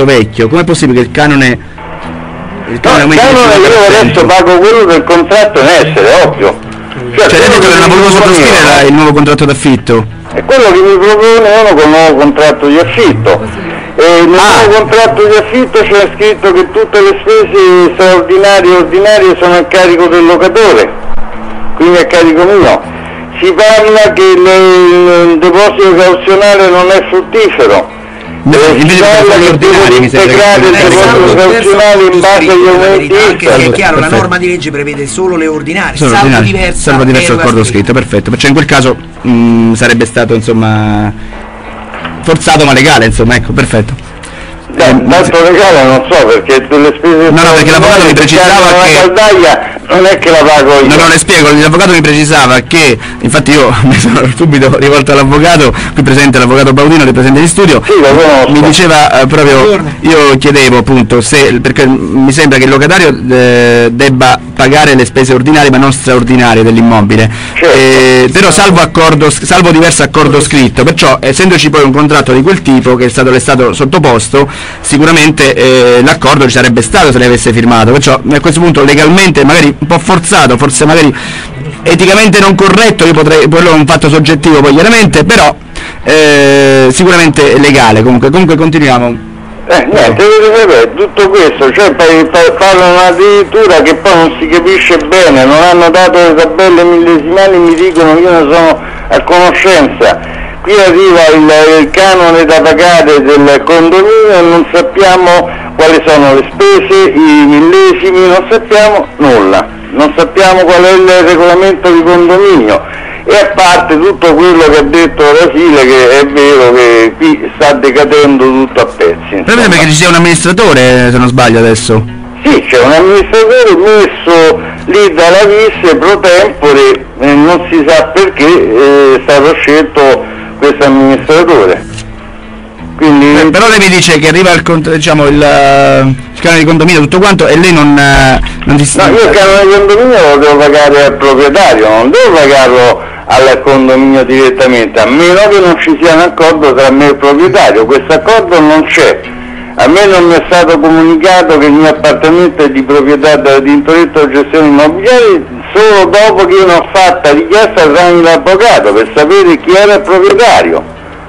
contratto vecchio, com'è possibile che il canone aumenti? Io adesso pago quello del contratto in essere, ovvio. Cioè lei ha detto che non ha voluto sottoscrivere il nuovo contratto d'affitto? È quello che mi propone uno con il nuovo contratto di affitto. Nel nuovo contratto di affitto c'è scritto che tutte le spese straordinarie e ordinarie sono a carico del locatore, quindi a carico mio. Si parla che il deposito cauzionale non è fruttifero. Si parla che devo integrare il deposito cauzionale in base agli aumenti. Anche se è chiaro, la norma di legge prevede solo le ordinarie, salvo diverso accordo scritto, perfetto. Cioè in quel caso sarebbe stato insomma forzato ma legale, insomma, ecco, perfetto. Tanto legale non so, perché le spese... No, perché l'avvocato mi precisava che... caldaia non è che la pago io. No, le spiego, l'avvocato mi precisava che, infatti io mi sono subito rivolto all'avvocato, qui presente l'avvocato Baudino, che presente in studio, sì, lo conosco. Mi diceva proprio, io chiedevo appunto se, perché mi sembra che il locatario debba pagare le spese ordinarie ma non straordinarie dell'immobile, certo. Però salvo diverso accordo scritto, perciò essendoci poi un contratto di quel tipo che le è stato sottoposto, sicuramente l'accordo ci sarebbe stato se lei avesse firmato, perciò a questo punto legalmente magari un po' forzato, forse magari eticamente non corretto, io potrei, quello è un fatto soggettivo poi chiaramente, però sicuramente legale. Comunque continuiamo. Niente, tutto questo, cioè parlano addirittura che poi non si capisce bene, non hanno dato le tabelle millesimali, mi dicono che io ne sono a conoscenza. Qui arriva il canone da pagare del condominio e non sappiamo quali sono le spese, i millesimi, non sappiamo nulla, non sappiamo qual è il regolamento di condominio. E a parte tutto quello che ha detto Rasile, che è vero che qui sta decadendo tutto a pezzi. Però perché ci sia un amministratore, se non sbaglio adesso? Sì, c'è un amministratore messo lì dalla VIS pro tempore, non si sa perché è stato scelto questo amministratore. Quindi... però lei mi dice che arriva il canone di condominio tutto quanto e lei non si... No, io il canone di condominio lo devo pagare al proprietario, non devo pagarlo al condominio direttamente, a meno che non ci sia un accordo tra me e il proprietario. Questo accordo non c'è. A me non mi è stato comunicato che il mio appartamento è di proprietà della Tintoretto Gestioni Immobiliari solo dopo che io ne ho fatta richiesta tramite l'avvocato per sapere chi era il proprietario.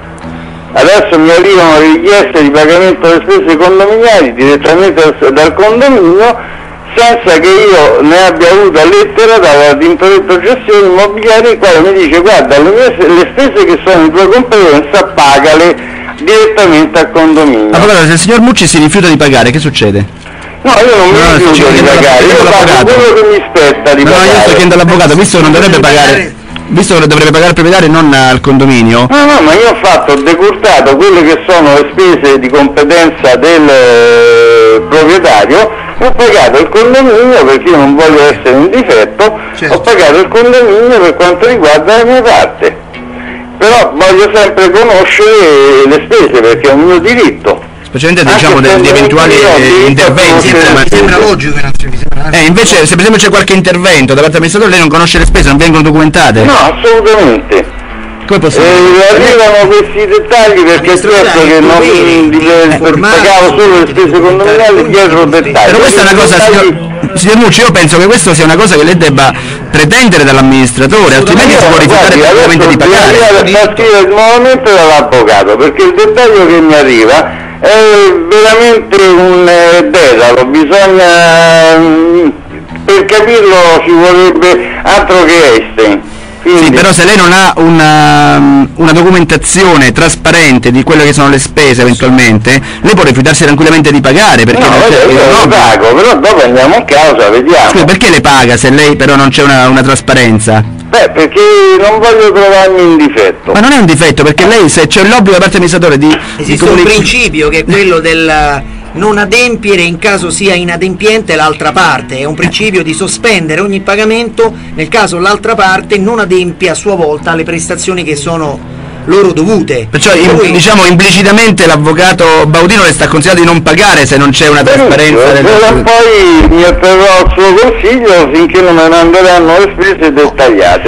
Adesso mi arrivano richieste di pagamento delle spese condominiali direttamente dal condominio senza che io ne abbia avuta lettera dalla Tintoretto Gestioni Immobiliari, il quale mi dice: guarda, le spese che sono in tua competenza pagale direttamente al condominio. Allora, se il signor Mucci si rifiuta di pagare, che succede? No, io non mi rifiuto di pagare, io pago quello che mi spetta di pagare. No, io sto chiedendo all'avvocato, visto che non dovrebbe pagare, visto che dovrebbe pagare il proprietario e non al condominio. No, ma io ho decurtato quelle che sono le spese di competenza del proprietario, ho pagato il condominio perché io non voglio essere in difetto, certo. Ho pagato il condominio per quanto riguarda la mia parte, però voglio sempre conoscere le spese perché è un mio diritto. Specialmente diciamo di eventuali interventi. Sembra logico invece se per esempio c'è qualche intervento da parte dell'amministratore, lei non conosce le spese, non vengono documentate? No, assolutamente. Come possiamo arrivano questi dettagli perché è certo che non pagavo solo le spese condominiali dietro dettagli. Però questa è una cosa, signor Mucci, io penso che questo sia una cosa che lei debba pretendere dall'amministratore, altrimenti si può rifiutare completamente di pagare. A partire nuovamente dall'avvocato, perché il dettaglio che mi arriva è veramente un dedalo, bisogna, per capirlo ci vorrebbe altro che Einstein. Quindi... Sì, però se lei non ha una documentazione trasparente di quelle che sono le spese eventualmente, lei può rifiutarsi tranquillamente di pagare, perché io pago, però dopo andiamo in causa, vediamo. Scusi, perché le paga se lei però non c'è una trasparenza? Perché non voglio trovarmi in difetto. Ma non è un difetto, perché lei, se c'è l'obbligo da parte dell'amministratore di... Esiste un principio che è quello del non adempiere in caso sia inadempiente l'altra parte, è un principio di sospendere ogni pagamento nel caso l'altra parte non adempia a sua volta alle prestazioni che sono loro dovute. Perciò diciamo implicitamente l'avvocato Baudino le sta consigliando di non pagare se non c'è una trasparenza poi mi atterrò al suo consiglio finché non me ne andranno le spese dettagliate.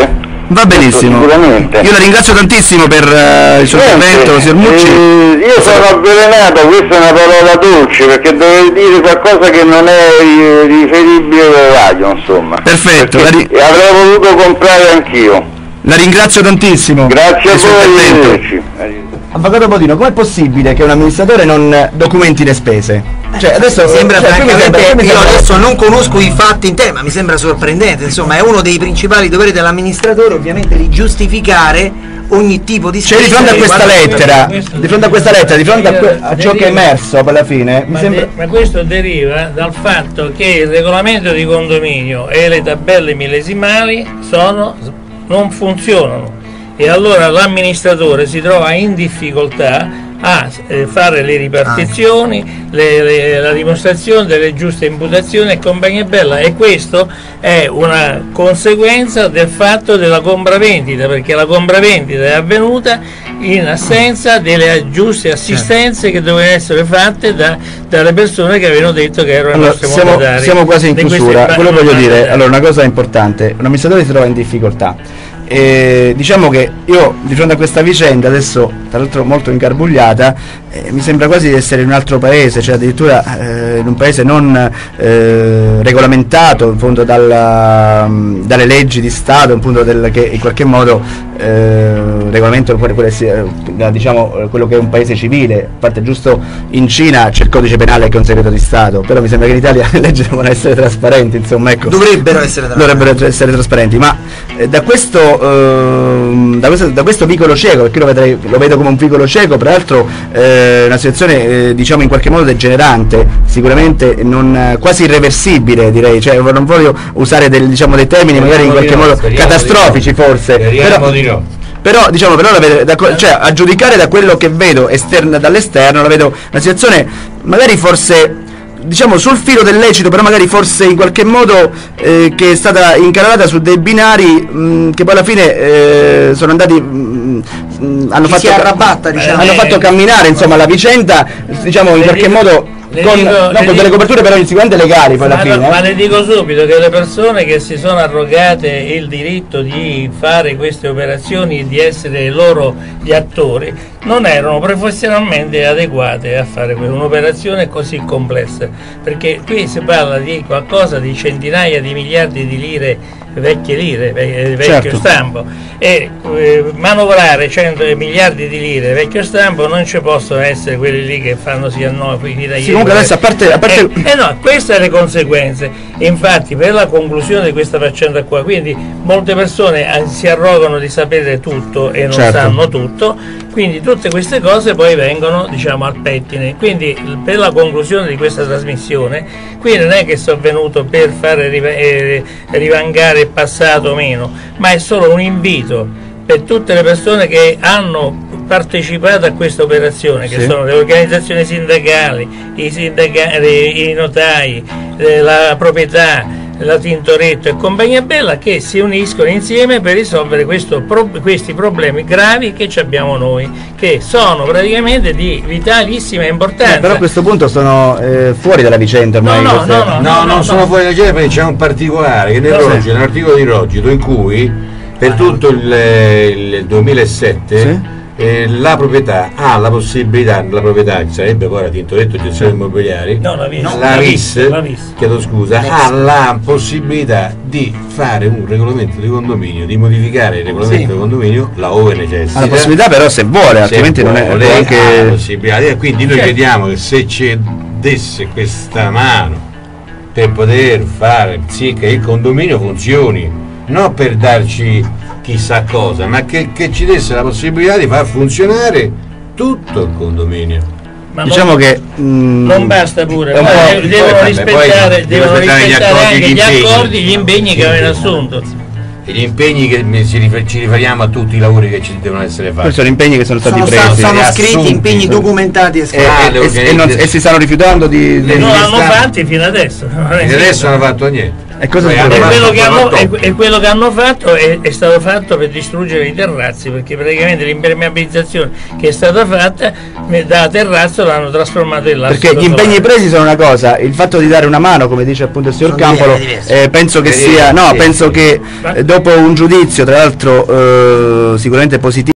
Va benissimo, sicuramente. Io la ringrazio tantissimo per il suo intervento, signor Mucci. Io sono avvelenato, questa è una parola dolce, perché dovrei dire qualcosa che non è riferibile alla radio, insomma. Perfetto. Avrei voluto comprare anch'io. La ringrazio tantissimo. Grazie a voi. Avvocato Bodino, com'è possibile che un amministratore non documenti le spese? Cioè, adesso sembra francamente, io adesso non conosco i fatti in te, ma mi sembra sorprendente, insomma, è uno dei principali doveri dell'amministratore ovviamente di giustificare ogni tipo di spesa. Cioè, di fronte a questa lettera, di fronte a ciò che è emerso alla fine, ma questo deriva dal fatto che il regolamento di condominio e le tabelle millesimali non funzionano. E allora l'amministratore si trova in difficoltà a fare le ripartizioni, la dimostrazione delle giuste imputazioni e compagnia bella, e questo è una conseguenza del fatto della compravendita, perché la compravendita è avvenuta in assenza delle giuste assistenze che dovevano essere fatte dalle persone che avevano detto che erano i nostri monetari. Siamo quasi in chiusura, quello voglio dire, allora una cosa importante, un amministratore si trova in difficoltà. Diciamo che io di fronte a questa vicenda, adesso tra l'altro molto ingarbugliata, mi sembra quasi di essere in un altro paese, cioè addirittura in un paese non regolamentato in fondo dalle leggi di Stato, appunto che in qualche modo regolamento diciamo quello che è un paese civile. A parte, giusto, in Cina c'è il codice penale che è un segreto di Stato, però mi sembra che in Italia le leggi devono essere trasparenti, insomma, ecco. Dovrebbero essere trasparenti, ma da questo vicolo cieco, perché lo vedo come un vicolo cieco, peraltro una situazione diciamo in qualche modo degenerante, sicuramente quasi irreversibile, direi, cioè non voglio usare dei termini magari in qualche modo catastrofici, forse, però diciamo, cioè, a giudicare da quello che vedo dall'esterno, la vedo una situazione magari forse, diciamo, sul filo del lecito, però magari forse in qualche modo che è stata incanalata su dei binari che poi alla fine sono andati hanno fatto camminare, insomma, la vicenda, diciamo, in qualche modo con delle coperture però sicuramente legali poi alla fine. Ma le dico subito che le persone che si sono arrogate il diritto di fare queste operazioni e di essere loro gli attori non erano professionalmente adeguate a fare un'operazione così complessa, perché qui si parla di qualcosa di centinaia di miliardi di lire, vecchio stampo, e manovrare 100 miliardi di lire vecchio stampo non ci possono essere quelli lì che fanno sì a noi finita ieri. Comunque adesso a parte no, queste le conseguenze. Infatti, per la conclusione di questa faccenda qua, quindi molte persone si arrogano di sapere tutto e non sanno tutto, quindi tutte queste cose poi vengono, diciamo, al pettine. Quindi per la conclusione di questa trasmissione, qui non è che sono venuto per fare rivangare il passato o meno, ma è solo un invito per tutte le persone che hanno partecipato a questa operazione, che sono le organizzazioni sindacali, i notai, la proprietà, la Tintoretto e compagnia bella, che si uniscono insieme per risolvere questi problemi gravi che abbiamo noi, che sono praticamente di vitalissima importanza. Però a questo punto sono fuori dalla vicenda ormai. No, sono fuori dalla vicenda, perché c'è un particolare che nell'articolo di Rogito, in cui per tutto il 2007 la proprietà ha la possibilità, che sarebbe poi la Tintoretto Gestioni Immobiliari, la RIS, chiedo scusa, ha la possibilità di fare un regolamento di condominio, di modificare il regolamento di condominio laddove necessita. Ha la possibilità, però, se vuole, altrimenti non è anche la possibilità. E quindi noi crediamo che se ci desse questa mano per poter fare sì che il condominio funzioni, non per darci chissà cosa, ma che ci desse la possibilità di far funzionare tutto il condominio. Ma diciamo che non basta pure, devono rispettare anche gli accordi, gli impegni che avevano assunto. E gli impegni che ci riferiamo a tutti i lavori che ci devono essere fatti. Questi sono impegni che sono stati presi. Sono scritti, impegni documentati e si stanno rifiutando di non l'hanno fatti fino adesso. Fino adesso non hanno fatto niente. E quello che hanno fatto è stato fatto per distruggere i terrazzi, perché praticamente l'impermeabilizzazione che è stata fatta da terrazzo l'hanno trasformato in lastrico. Perché gli impegni presi sono una cosa, il fatto di dare una mano, come dice appunto il signor Campolo, penso che sia, no, penso che dopo un giudizio tra l'altro sicuramente positivo